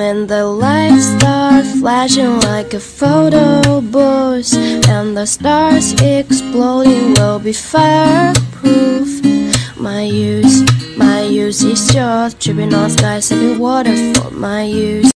When the lights start flashing like a photo booth and the stars exploding will be fireproof. My use is just tripping on skies, sipping water for my use.